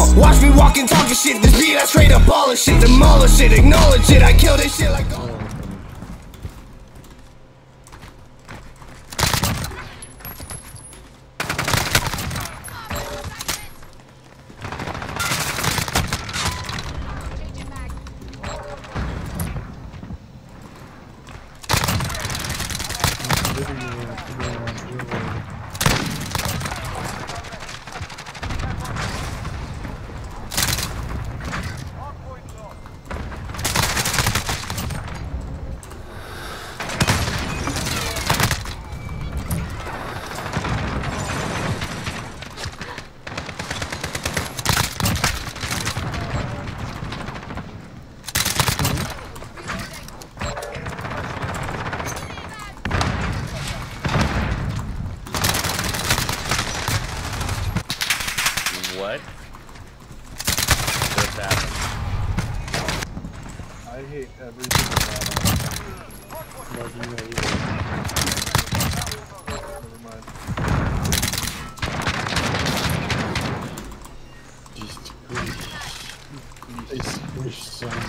Watch me walking, talking shit. This beat, I straight up polish it, demolish it, acknowledge it. I kill this shit like. What? What's happened? I hate everything about it. Never mind. Just squish so much.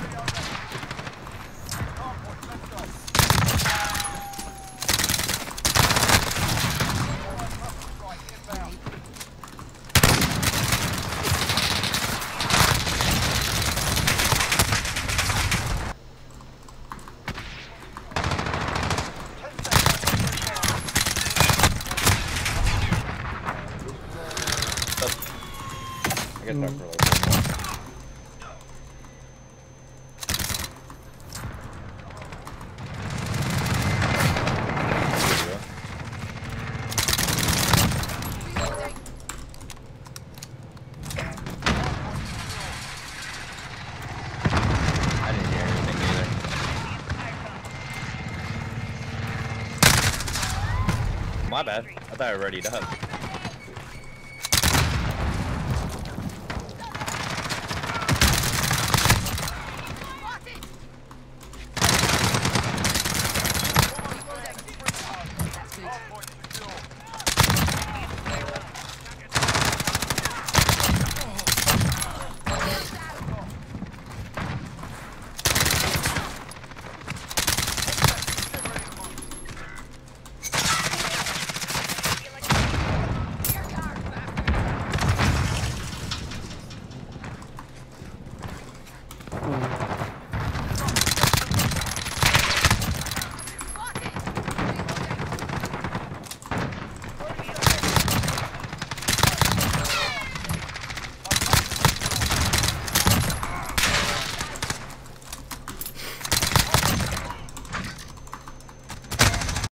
I get back for like I didn't hear anything either. My bad. I thought I already died.